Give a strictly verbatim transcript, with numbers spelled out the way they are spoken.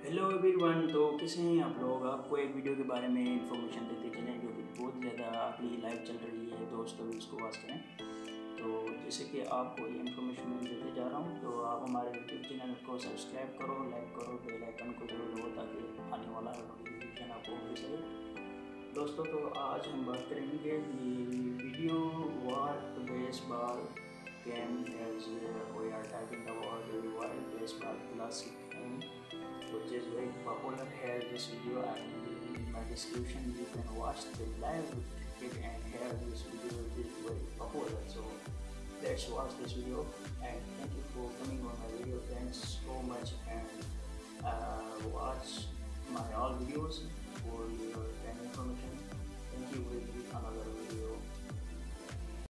Hello everyone. तो कैसे हैं आप लोग। आपको एक वीडियो के बारे में इंफॉर्मेशन देते चलें जो कि बहुत ज़्यादा अभी लाइव चल रही है, दोस्तों भी इसको वॉच करें। तो जैसे कि आपको ये इन्फॉर्मेशन मैं देते जा रहा हूँ, तो आप हमारे यूट्यूब चैनल को सब्सक्राइब करो, लाइक करो, बेल आइकन को जरूर दबाओ ताकि आने वाला नोटिफिकेशन आपको मिल सके। दोस्तों, तो आज हम बात करेंगे the video what baseball game as we are talking about the wild baseball classic game, which is very popular. Here this video and in my description you can watch the live cricket, and here this video is very popular, so let's watch this video. And thank you for coming on my video. Thanks so much, and uh, watch my all videos for